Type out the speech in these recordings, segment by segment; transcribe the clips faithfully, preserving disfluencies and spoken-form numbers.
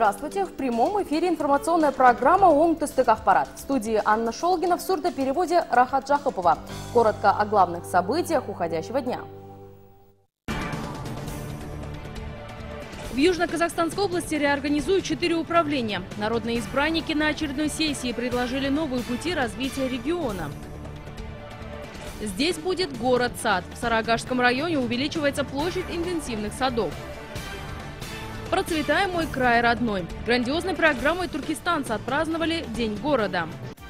Здравствуйте! В прямом эфире информационная программа «Оңтүстік ақпарат». В студии Анна Шолгина, в сурдопереводе Рахат Жахопова. Коротко о главных событиях уходящего дня. В Южно-Казахстанской области реорганизуют четыре управления. Народные избранники на очередной сессии предложили новые пути развития региона. Здесь будет город-сад. В Сарыагашском районе увеличивается площадь интенсивных садов. Процветай, мой край родной. Грандиозной программой туркестанцы отпраздновали День города.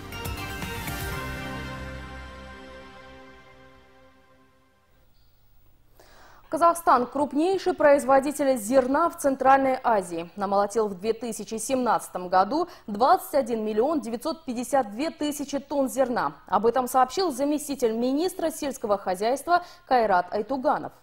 Казахстан – крупнейший производитель зерна в Центральной Азии. Намолотил в две тысячи семнадцатом году двадцать один миллион девятьсот пятьдесят две тысячи тонн зерна. Об этом сообщил заместитель министра сельского хозяйства Кайрат Айтуганов.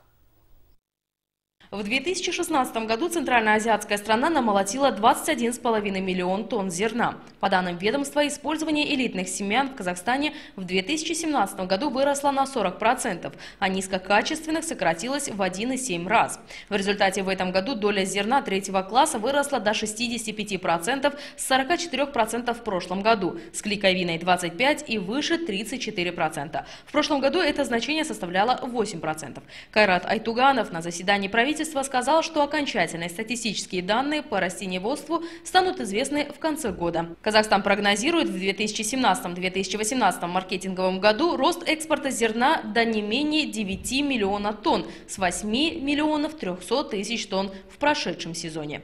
В две тысячи шестнадцатом году центральноазиатская страна намолотила двадцать один и пять десятых миллион тонн зерна. По данным ведомства, использование элитных семян в Казахстане в две тысячи семнадцатом году выросло на сорок процентов, а низкокачественных сократилось в один и семь раз. В результате в этом году доля зерна третьего класса выросла до шестидесяти пяти процентов с сорока четырёх процентов в прошлом году, с клейковиной двадцать пять процентов и выше тридцать четыре процента. В прошлом году это значение составляло восемь процентов. Кайрат Айтуганов на заседании правительства сказал, что окончательные статистические данные по растениеводству станут известны в конце года. Казахстан прогнозирует в две тысячи семнадцатом — две тысячи восемнадцатом маркетинговом году рост экспорта зерна до не менее девяти миллионов тонн с восьми миллионов трёхсот тысяч тонн в прошедшем сезоне.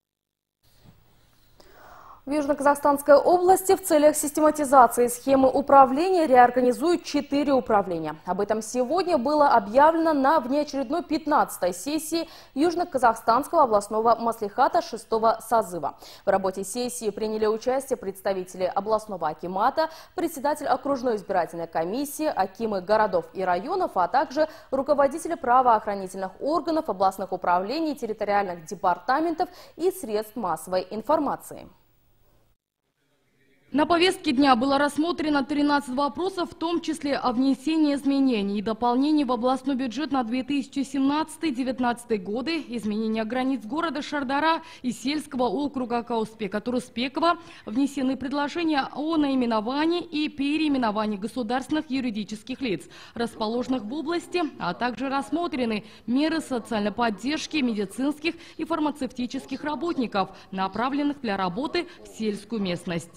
В Южно-Казахстанской области в целях систематизации схемы управления реорганизуют четыре управления. Об этом сегодня было объявлено на внеочередной пятнадцатой сессии Южно-Казахстанского областного маслихата шестого созыва. В работе сессии приняли участие представители областного акимата, председатель окружной избирательной комиссии, акимы городов и районов, а также руководители правоохранительных органов, областных управлений, территориальных департаментов и средств массовой информации. На повестке дня было рассмотрено тринадцать вопросов, в том числе о внесении изменений и дополнений в областной бюджет на две тысячи семнадцатый — две тысячи девятнадцатый годы, изменения границ города Шардара и сельского округа Кауспека-Туруспекова, внесены предложения о наименовании и переименовании государственных юридических лиц, расположенных в области, а также рассмотрены меры социальной поддержки медицинских и фармацевтических работников, направленных для работы в сельскую местность.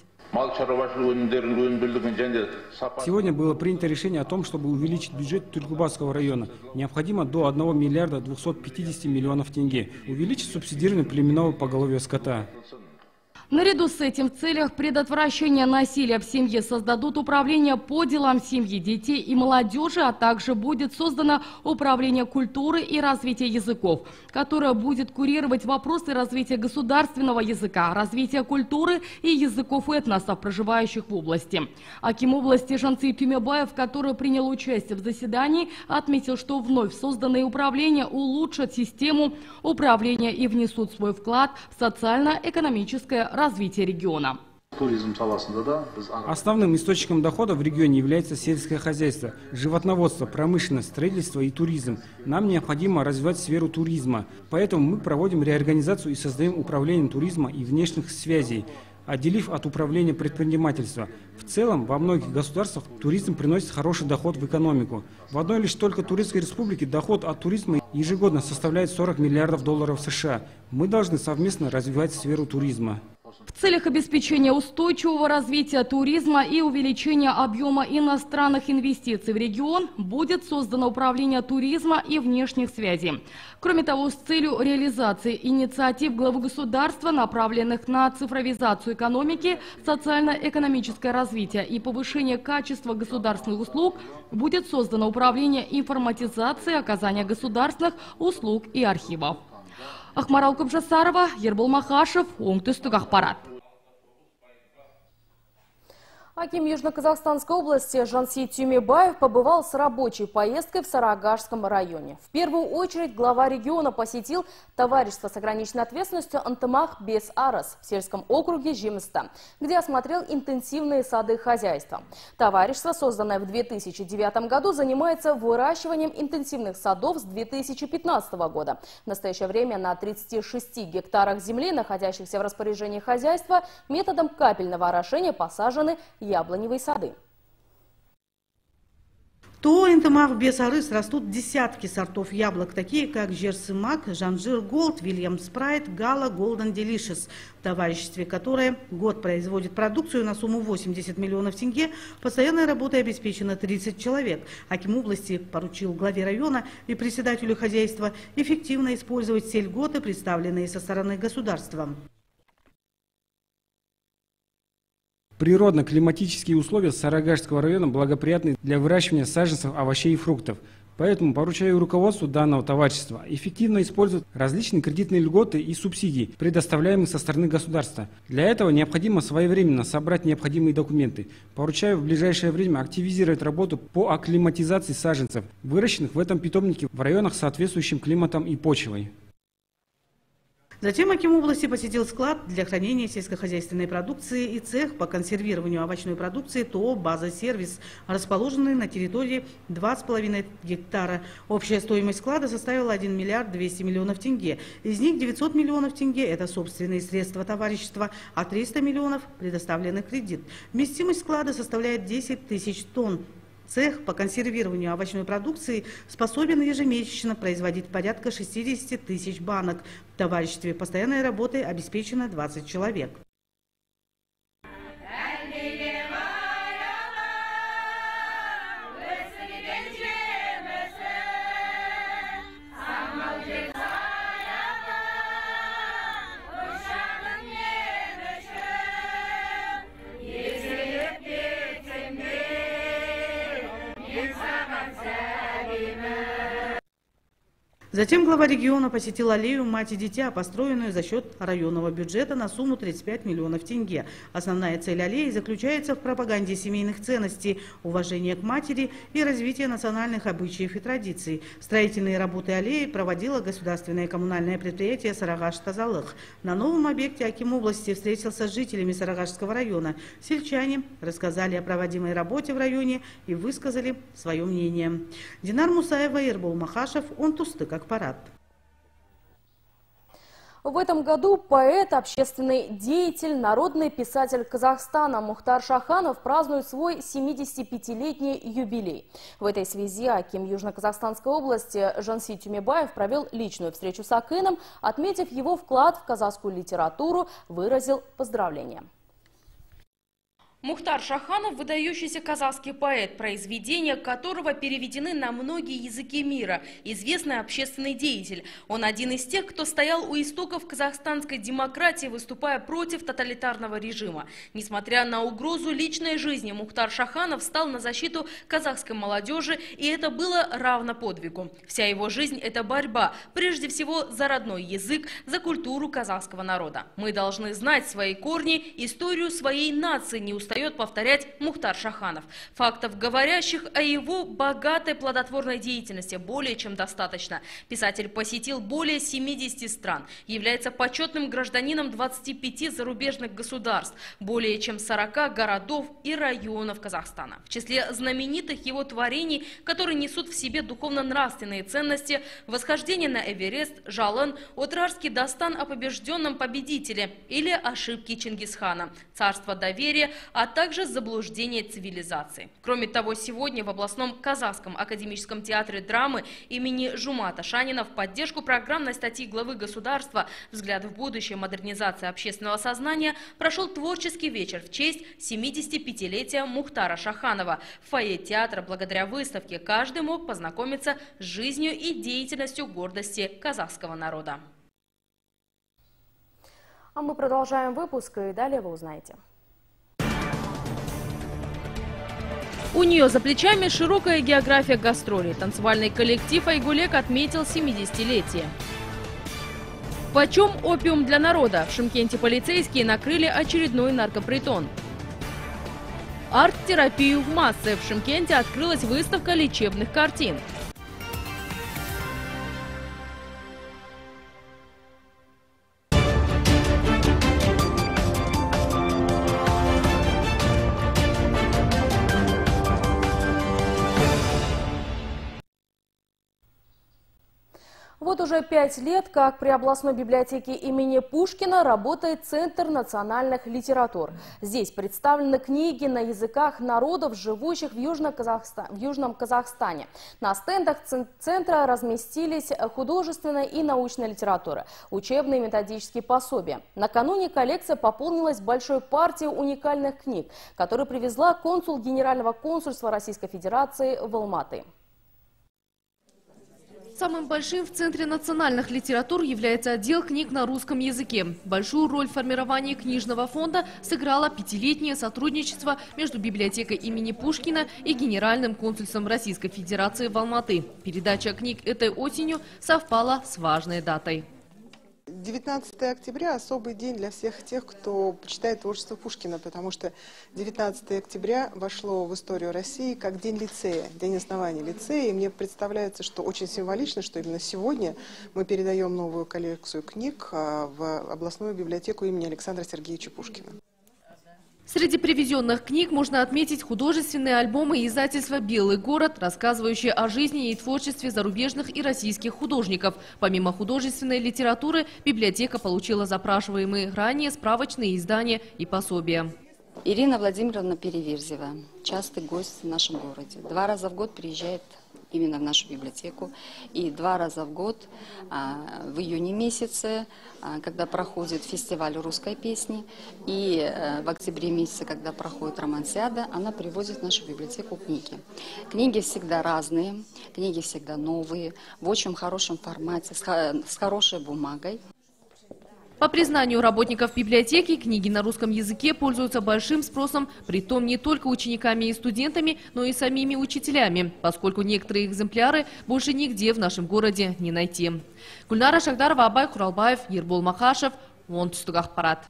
Сегодня было принято решение о том, чтобы увеличить бюджет Тюльгубасского района. Необходимо до одного миллиарда двухсот пятидесяти миллионов тенге. Увеличить субсидирование племенного поголовья скота. Наряду с этим в целях предотвращения насилия в семье создадут управление по делам семьи, детей и молодежи, а также будет создано управление культуры и развития языков, которое будет курировать вопросы развития государственного языка, развития культуры и языков этносов, проживающих в области. Аким области Жанций Тюмебаев, который принял участие в заседании, отметил, что вновь созданные управления улучшат систему управления и внесут свой вклад в социально-экономическое развитие региона. Основным источником дохода в регионе является сельское хозяйство, животноводство, промышленность, строительство и туризм. Нам необходимо развивать сферу туризма. Поэтому мы проводим реорганизацию и создаем управление туризма и внешних связей, отделив от управления предпринимательства. В целом, во многих государствах туризм приносит хороший доход в экономику. В одной лишь только Турецкой Республике доход от туризма ежегодно составляет сорок миллиардов долларов США. Мы должны совместно развивать сферу туризма. В целях обеспечения устойчивого развития туризма и увеличения объема иностранных инвестиций в регион будет создано управление туризма и внешних связей. Кроме того, с целью реализации инициатив главы государства, направленных на цифровизацию экономики, социально-экономическое развитие и повышение качества государственных услуг, будет создано управление информатизацией оказания государственных услуг и архивов. Ахмарал Кубжасарова, Ербол Махашев, Оңтүстік ақпарат. Аким Южно-Казахстанской области Жансит Тюмебаев побывал с рабочей поездкой в Сарыагашском районе. В первую очередь глава региона посетил товарищество с ограниченной ответственностью «Антымах без Арас» в сельском округе Жимста, где осмотрел интенсивные сады хозяйства. Товарищество, созданное в две тысячи девятом году, занимается выращиванием интенсивных садов с две тысячи пятнадцатого года. В настоящее время на тридцати шести гектарах земли, находящихся в распоряжении хозяйства, методом капельного орошения посажены яблоневые сады. То Антымах без Арас растут десятки сортов яблок, такие как Жерсымак, Жанжир Голд, Вильям Спрайт, Гала, Голден Делишес. В товариществе, которое год производит продукцию на сумму восемьдесят миллионов тенге, постоянной работой обеспечено тридцать человек. Аким области поручил главе района и председателю хозяйства эффективно использовать сельгоды, представленные со стороны государства. Природно-климатические условия Сарыагашского района благоприятны для выращивания саженцев, овощей и фруктов. Поэтому поручаю руководству данного товарищества эффективно использовать различные кредитные льготы и субсидии, предоставляемые со стороны государства. Для этого необходимо своевременно собрать необходимые документы. Поручаю в ближайшее время активизировать работу по акклиматизации саженцев, выращенных в этом питомнике в районах с соответствующим климатом и почвой. Затем аким области посетил склад для хранения сельскохозяйственной продукции и цех по консервированию овощной продукции ТО «База-сервис», расположенный на территории два с половиной гектара. Общая стоимость склада составила один миллиард двести миллионов тенге. Из них девятьсот миллионов тенге – это собственные средства товарищества, а триста миллионов – предоставленный кредит. Вместимость склада составляет десять тысяч тонн. Цех по консервированию овощной продукции способен ежемесячно производить порядка шестидесяти тысяч банок. В товариществе постоянной работой обеспечено двадцать человек. Затем глава региона посетил аллею «Мать и дитя», построенную за счет районного бюджета на сумму тридцать пять миллионов тенге. Основная цель аллеи заключается в пропаганде семейных ценностей, уважения к матери и развития национальных обычаев и традиций. Строительные работы аллеи проводило государственное коммунальное предприятие «Сарыагаш-Тазалых». На новом объекте аким области встретился с жителями Сарыагашского района. Сельчане рассказали о проводимой работе в районе и высказали свое мнение. Динар Мусаева и Эрбол Махашев, он тусты как парад. В этом году поэт, общественный деятель, народный писатель Казахстана Мухтар Шаханов празднует свой семидесятипятилетний юбилей. В этой связи аким Южно-Казахстанской области Жансит Тюмебаев провел личную встречу с акином, отметив его вклад в казахскую литературу, выразил поздравления. Мухтар Шаханов – выдающийся казахский поэт, произведения которого переведены на многие языки мира, известный общественный деятель. Он один из тех, кто стоял у истоков казахстанской демократии, выступая против тоталитарного режима. Несмотря на угрозу личной жизни, Мухтар Шаханов встал на защиту казахской молодежи, и это было равно подвигу. Вся его жизнь – это борьба, прежде всего за родной язык, за культуру казахского народа. Мы должны знать свои корни, историю своей нации, не устает повторять Мухтар Шаханов. Фактов, говорящих о его богатой плодотворной деятельности, более чем достаточно. Писатель посетил более семидесяти стран, является почетным гражданином двадцати пяти зарубежных государств, более чем сорока городов и районов Казахстана. В числе знаменитых его творений, которые несут в себе духовно-нравственные ценности, восхождение на Эверест, Жалын, Отрарский дастан о побежденном победителе или ошибки Чингисхана, царство доверия, а также заблуждение цивилизации. Кроме того, сегодня в областном Казахском академическом театре драмы имени Жумата Шанина в поддержку программной статьи главы государства «Взгляд в будущее. Модернизация общественного сознания» прошел творческий вечер в честь семидесятипятилетия Мухтара Шаханова. В фойе театра благодаря выставке каждый мог познакомиться с жизнью и деятельностью гордости казахского народа. А мы продолжаем выпуск, и далее вы узнаете. У нее за плечами широкая география гастролей. Танцевальный коллектив «Айгулек» отметил семидесятилетие. Почем опиум для народа? В Шымкенте полицейские накрыли очередной наркопритон. Арт-терапию в массы. В Шымкенте открылась выставка лечебных картин. Вот уже пять лет, как при областной библиотеке имени Пушкина работает Центр национальных литератур. Здесь представлены книги на языках народов, живущих в Южном Казахстане. В Южном Казахстане. На стендах центра разместились художественная и научная литература, учебные и методические пособия. Накануне коллекция пополнилась большой партией уникальных книг, которые привезла консул Генерального консульства Российской Федерации в Алматы. Самым большим в Центре национальных литератур является отдел книг на русском языке. Большую роль в формировании книжного фонда сыграло пятилетнее сотрудничество между библиотекой имени Пушкина и Генеральным консульством Российской Федерации в Алматы. Передача книг этой осенью совпала с важной датой. девятнадцатое октября – особый день для всех тех, кто почитает творчество Пушкина, потому что девятнадцатое октября вошло в историю России как день лицея, день основания лицея. И мне представляется, что очень символично, что именно сегодня мы передаем новую коллекцию книг в областную библиотеку имени Александра Сергеевича Пушкина. Среди привезенных книг можно отметить художественные альбомы издательства «Белый город», рассказывающие о жизни и творчестве зарубежных и российских художников. Помимо художественной литературы, библиотека получила запрашиваемые ранее справочные издания и пособия. Ирина Владимировна Переверзева, частый гость в нашем городе. Два раза в год приезжает именно в нашу библиотеку. И два раза в год, в июне месяце, когда проходит фестиваль русской песни, и в октябре месяце, когда проходит романсиада, она привозит в нашу библиотеку книги. Книги всегда разные, книги всегда новые, в очень хорошем формате, с хорошей бумагой. По признанию работников библиотеки, книги на русском языке пользуются большим спросом, притом не только учениками и студентами, но и самими учителями, поскольку некоторые экземпляры больше нигде в нашем городе не найти. Гульнара Шахдарова, Абай Хуралбаев, Ербол Махашев, Оңтүстік Ақпарат.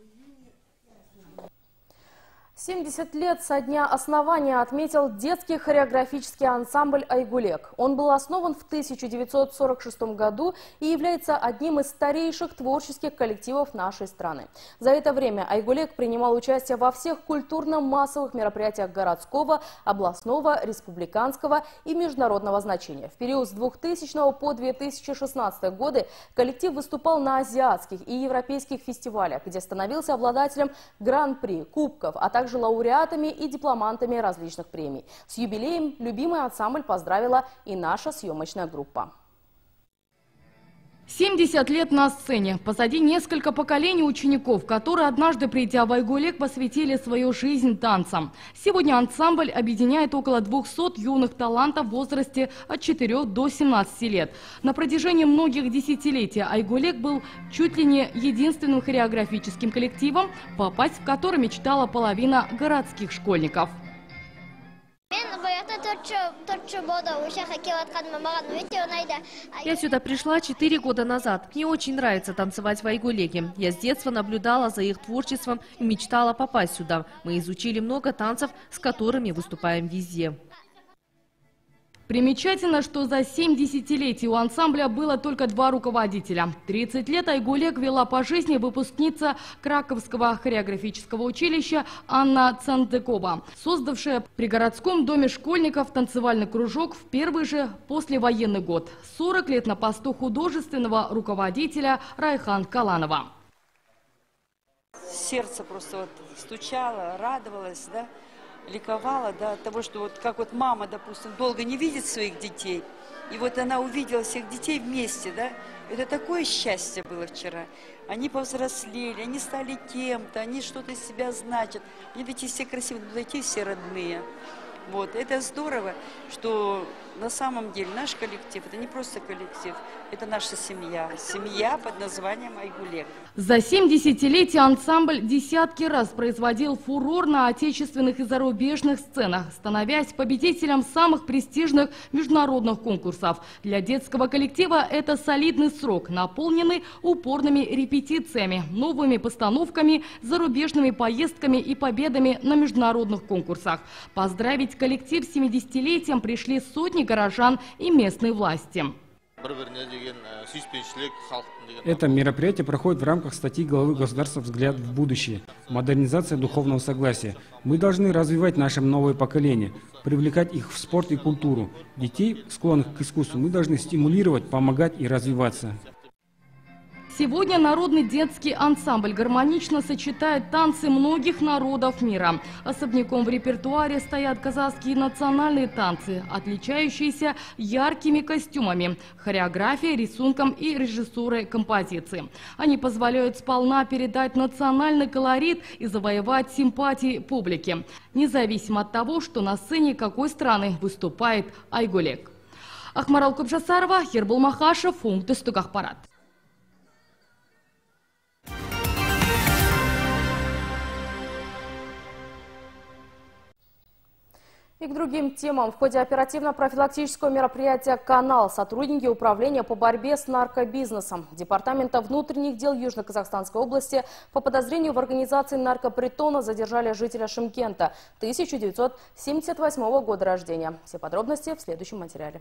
семьдесят лет со дня основания отметил детский хореографический ансамбль «Айгулек». Он был основан в тысяча девятьсот сорок шестом году и является одним из старейших творческих коллективов нашей страны. За это время «Айгулек» принимал участие во всех культурно-массовых мероприятиях городского, областного, республиканского и международного значения. В период с двухтысячного по две тысячи шестнадцатый годы коллектив выступал на азиатских и европейских фестивалях, где становился обладателем гран-при, кубков, а также лауреатами и дипломантами различных премий. С юбилеем любимый ансамбль поздравила и наша съемочная группа. семьдесят лет на сцене. Позади несколько поколений учеников, которые однажды, придя в Айгулек, посвятили свою жизнь танцам. Сегодня ансамбль объединяет около двухсот юных талантов в возрасте от четырёх до семнадцати лет. На протяжении многих десятилетий Айгулек был чуть ли не единственным хореографическим коллективом, попасть в который мечтала половина городских школьников. Я сюда пришла четыре года назад. Мне очень нравится танцевать в Айгулеке. Я с детства наблюдала за их творчеством и мечтала попасть сюда. Мы изучили много танцев, с которыми выступаем везде. Примечательно, что за семь десятилетий у ансамбля было только два руководителя. тридцать лет Айгулек вела по жизни выпускница Краковского хореографического училища Анна Цандыкова, создавшая при городском доме школьников танцевальный кружок в первый же послевоенный год. сорок лет на посту художественного руководителя Райхан Каланова. Сердце просто вот стучало, радовалось, да? Ликовала, да, от того, что вот как вот мама, допустим, долго не видит своих детей, и вот она увидела всех детей вместе, да, это такое счастье было вчера. Они повзрослели, они стали кем-то, они что-то из себя значат. Они ведь все красивые, но эти все родные. Вот, это здорово, что на самом деле наш коллектив, это не просто коллектив, это наша семья. Семья под названием «Айгулек». За семь десятилетий ансамбль десятки раз производил фурор на отечественных и зарубежных сценах, становясь победителем самых престижных международных конкурсов. Для детского коллектива это солидный срок, наполненный упорными репетициями, новыми постановками, зарубежными поездками и победами на международных конкурсах. Поздравить коллектив с семидесятилетием пришли сотни горожан и местной власти. Это мероприятие проходит в рамках статьи главы государства «Взгляд в будущее». Модернизация духовного согласия. Мы должны развивать наше новое поколение, привлекать их в спорт и культуру. Детей, склонных к искусству, мы должны стимулировать, помогать и развиваться. Сегодня народный детский ансамбль гармонично сочетает танцы многих народов мира. Особняком в репертуаре стоят казахские национальные танцы, отличающиеся яркими костюмами, хореографией, рисунком и режиссурой композиции. Они позволяют сполна передать национальный колорит и завоевать симпатии публики, независимо от того, что на сцене какой страны выступает Айгулек. Акмарал Кубжасарова, Ербол Махашев, Оңтүстік ақпарат. И к другим темам. В ходе оперативно-профилактического мероприятия «Канал» сотрудники Управления по борьбе с наркобизнесом Департамента внутренних дел Южно-Казахстанской области по подозрению в организации наркопритона задержали жителя Шымкента тысяча девятьсот семьдесят восьмого года рождения. Все подробности в следующем материале.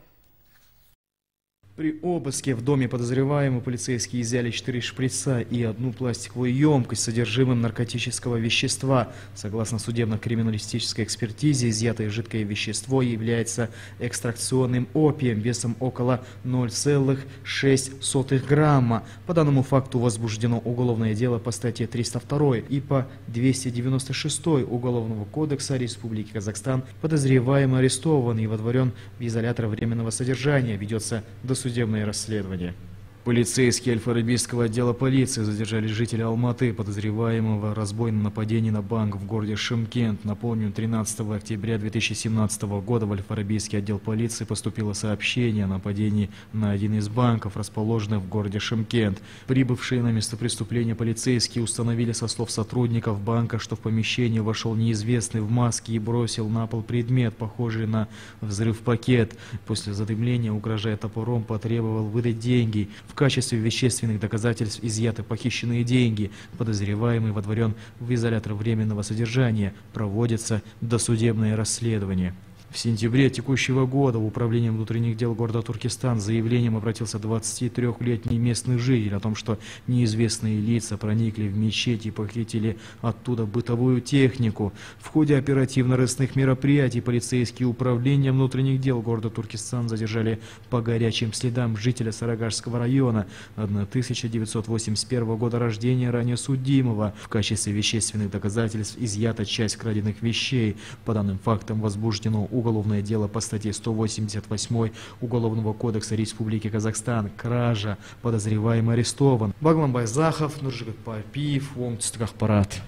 При обыске в доме подозреваемого полицейские изъяли четыре шприца и одну пластиковую емкость с содержимым наркотического вещества. Согласно судебно-криминалистической экспертизе, изъятое жидкое вещество является экстракционным опием весом около ноль целых шесть сотых грамма. По данному факту возбуждено уголовное дело по статье триста два и по двести девяносто шестой Уголовного кодекса Республики Казахстан. Подозреваемый арестован и водворен в изолятор временного содержания. Ведется досудебное судебное расследование. Полицейские Аль-Фарабийского отдела полиции задержали жителя Алматы, подозреваемого в разбойном нападении на банк в городе Шымкент. Напомню, тринадцатого октября две тысячи семнадцатого года в Аль-Фарабийский отдел полиции поступило сообщение о нападении на один из банков, расположенных в городе Шымкент. Прибывшие на место преступления полицейские установили со слов сотрудников банка, что в помещение вошел неизвестный в маске и бросил на пол предмет, похожий на взрыв-пакет. После задымления, угрожая топором, потребовал выдать деньги. В качестве вещественных доказательств изъяты похищенные деньги. Подозреваемый водворен в изолятор временного содержания. Проводится досудебное расследование. В сентябре текущего года в Управление внутренних дел города Туркестан с заявлением обратился двадцатитрёхлетний местный житель о том, что неизвестные лица проникли в мечеть и похитили оттуда бытовую технику. В ходе оперативно-розыскных мероприятий полицейские управления внутренних дел города Туркестан задержали по горячим следам жителя Сарагашского района тысяча девятьсот восемьдесят первого года рождения, ранее судимого. В качестве вещественных доказательств изъята часть краденных вещей. По данным фактам возбуждено уголовное дело по статье сто восемьдесят восьмой Уголовного кодекса Республики Казахстан. Кража. Подозреваемый арестован. Баглан Байзахов, Нуржигат Папиев, Оңтүстік ақпарат.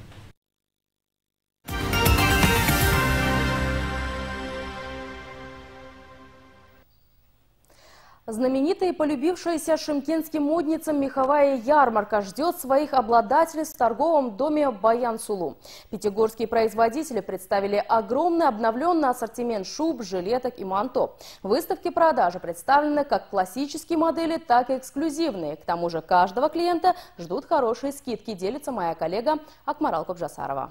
Знаменитая и полюбившаяся шымкентским модницам меховая ярмарка ждет своих обладателей в торговом доме Баян-Сулу. Пятигорские производители представили огромный обновленный ассортимент шуб, жилеток и манто. В выставке продажи представлены как классические модели, так и эксклюзивные. К тому же каждого клиента ждут хорошие скидки, делится моя коллега Акмарал Кубжасарова.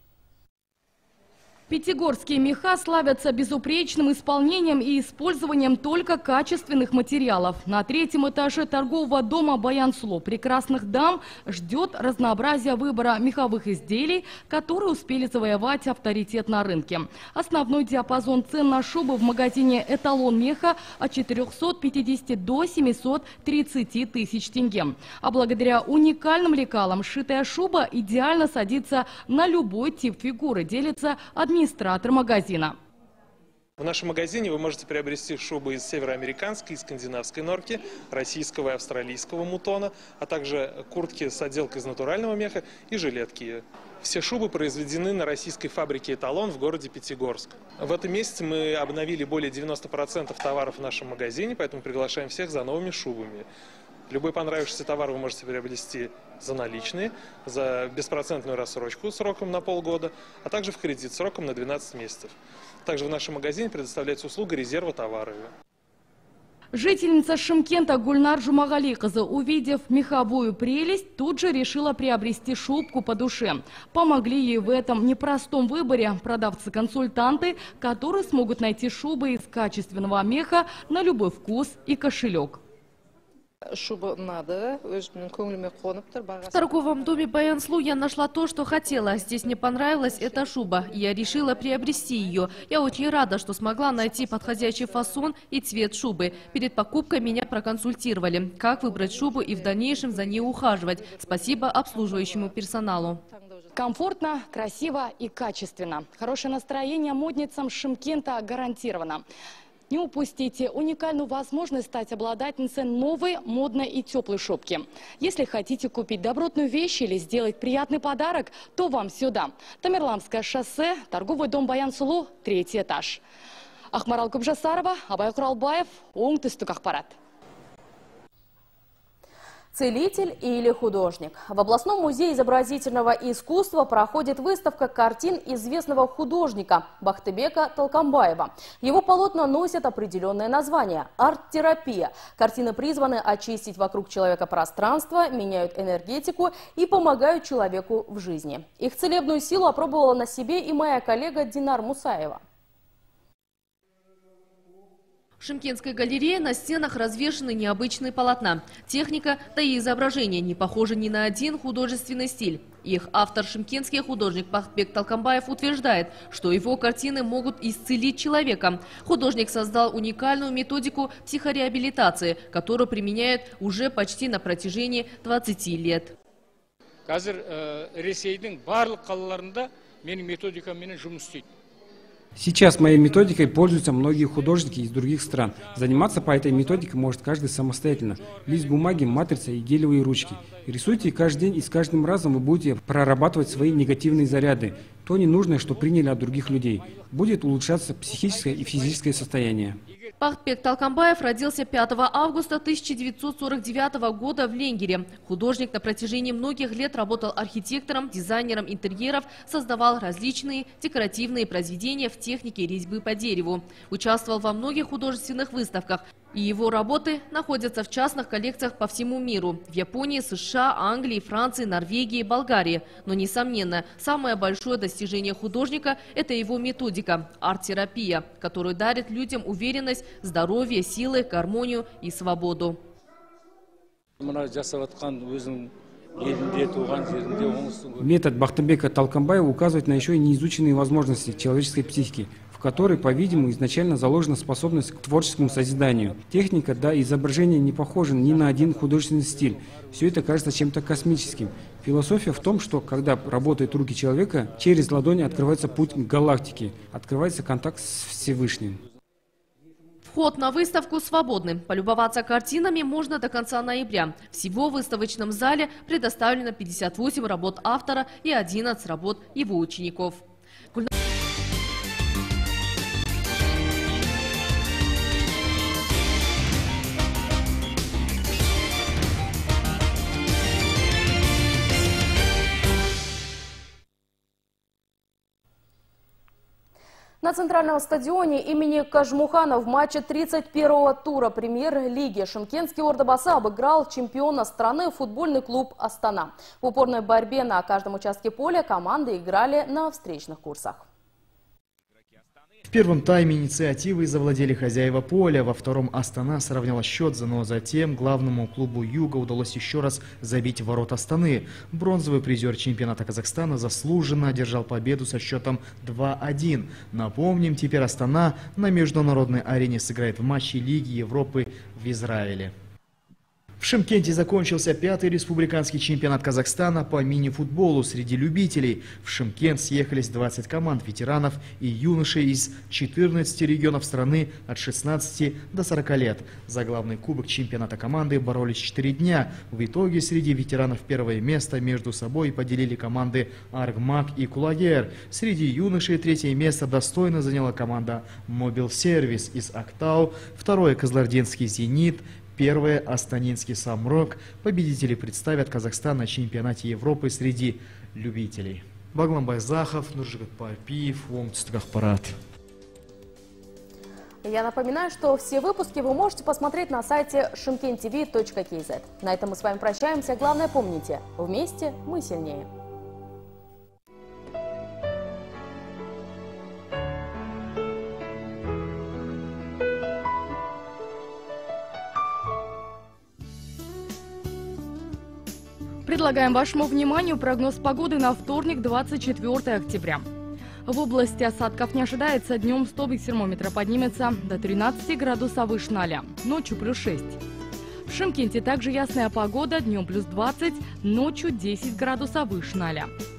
Пятигорские меха славятся безупречным исполнением и использованием только качественных материалов. На третьем этаже торгового дома Баян-Сулу прекрасных дам ждет разнообразие выбора меховых изделий, которые успели завоевать авторитет на рынке. Основной диапазон цен на шубы в магазине «Эталон меха» от четырёхсот пятидесяти до семисот тридцати тысяч тенге. А благодаря уникальным лекалам сшитая шуба идеально садится на любой тип фигуры, делится администратор магазина. В нашем магазине вы можете приобрести шубы из североамериканской и скандинавской норки, российского и австралийского мутона, а также куртки с отделкой из натурального меха и жилетки. Все шубы произведены на российской фабрике «Эталон» в городе Пятигорск. В этом месяце мы обновили более девяноста процентов товаров в нашем магазине, поэтому приглашаем всех за новыми шубами. Любой понравившийся товар вы можете приобрести за наличные, за беспроцентную рассрочку сроком на полгода, а также в кредит сроком на двенадцать месяцев. Также в нашем магазине предоставляется услуга резерва товара. Жительница Шымкента Гульнар Жумагаликызы, увидев меховую прелесть, тут же решила приобрести шубку по душе. Помогли ей в этом непростом выборе продавцы-консультанты, которые смогут найти шубы из качественного меха на любой вкус и кошелек. В торговом доме Баянслу я нашла то, что хотела. Здесь мне понравилась эта шуба. Я решила приобрести ее. Я очень рада, что смогла найти подходящий фасон и цвет шубы. Перед покупкой меня проконсультировали, как выбрать шубу и в дальнейшем за ней ухаживать. Спасибо обслуживающему персоналу. Комфортно, красиво и качественно. Хорошее настроение модницам Шымкента гарантировано. Не упустите уникальную возможность стать обладательницей новой, модной и теплой шубки. Если хотите купить добротную вещь или сделать приятный подарок, то вам сюда. Тамерламское шоссе, торговый дом Баян-Сулу, третий этаж. Ахмарал Кубжасарова, Абай Куралбаев, Оңтүстік ақпарат. Целитель или художник? В областном музее изобразительного искусства проходит выставка картин известного художника Бахтыбека Талкамбаева. Его полотна носят определенное название – арт-терапия. Картины призваны очистить вокруг человека пространство, меняют энергетику и помогают человеку в жизни. Их целебную силу опробовала на себе и моя коллега Динар Мусаева. В Шымкентской галерее на стенах развешаны необычные полотна. Техника, да и изображения не похожи ни на один художественный стиль. Их автор, шымкентский художник Бахтыбек Талкамбаев, утверждает, что его картины могут исцелить человека. Художник создал уникальную методику психореабилитации, которую применяют уже почти на протяжении двадцати лет. Сейчас моей методикой пользуются многие художники из других стран. Заниматься по этой методике может каждый самостоятельно. Лист бумаги, матрица и гелевые ручки. Рисуйте каждый день, и с каждым разом вы будете прорабатывать свои негативные заряды. То ненужное, что приняли от других людей. Будет улучшаться психическое и физическое состояние. Бахтыбек Талкамбаев родился пятого августа тысяча девятьсот сорок девятого года в Ленгере. Художник на протяжении многих лет работал архитектором, дизайнером интерьеров, создавал различные декоративные произведения в технике резьбы по дереву. Участвовал во многих художественных выставках. И его работы находятся в частных коллекциях по всему миру. В Японии, США, Англии, Франции, Норвегии, Болгарии. Но, несомненно, самое большое достижение художника – это его методика – арт-терапия, которая дарит людям уверенность, здоровье, силы, гармонию и свободу. Метод Бахтыбека Талкамбаева указывает на еще и неизученные возможности человеческой психики, в которой, по-видимому, изначально заложена способность к творческому созиданию. Техника, да, изображение не похожи ни на один художественный стиль. Все это кажется чем-то космическим. Философия в том, что когда работают руки человека, через ладони открывается путь к галактике, открывается контакт с Всевышним. Вход на выставку свободный. Полюбоваться картинами можно до конца ноября. Всего в выставочном зале предоставлено пятьдесят восемь работ автора и одиннадцать работ его учеников. На центральном стадионе имени Кажмухана в матче тридцать первого тура премьер-лиги шымкентский Ордабасы обыграл чемпиона страны футбольный клуб «Астана». В упорной борьбе на каждом участке поля команды играли на встречных курсах. В первом тайме инициативой завладели хозяева поля, во втором Астана сравняла счет, но затем главному клубу «Юга» удалось еще раз забить в ворота Астаны. Бронзовый призер чемпионата Казахстана заслуженно одержал победу со счетом два один. Напомним, теперь Астана на международной арене сыграет в матче Лиги Европы в Израиле. В Шымкенте закончился пятый республиканский чемпионат Казахстана по мини-футболу среди любителей. В Шымкент съехались двадцать команд ветеранов и юношей из четырнадцати регионов страны от шестнадцати до сорока лет. За главный кубок чемпионата команды боролись четыре дня. В итоге среди ветеранов первое место между собой поделили команды Аргмак и Кулагер. Среди юношей третье место достойно заняла команда Мобил Сервис из Актау, второе Кызылординский Зенит, первое – Астанинский Самрок. Победители представят Казахстан на чемпионате Европы среди любителей. Баглан Байзахов, Нуржигат Парпиев, Оңтүстік Ақпарат. Я напоминаю, что все выпуски вы можете посмотреть на сайте шымкент ти ви точка кей зет. На этом мы с вами прощаемся. Главное, помните, вместе мы сильнее. Предлагаем вашему вниманию прогноз погоды на вторник, двадцать четвёртое октября. В области осадков не ожидается. Днем столбик термометра поднимется до тринадцати градусов выше ноля, ночью плюс шесть. В Шымкенте также ясная погода, днем плюс двадцать, ночью десять градусов выше ноля.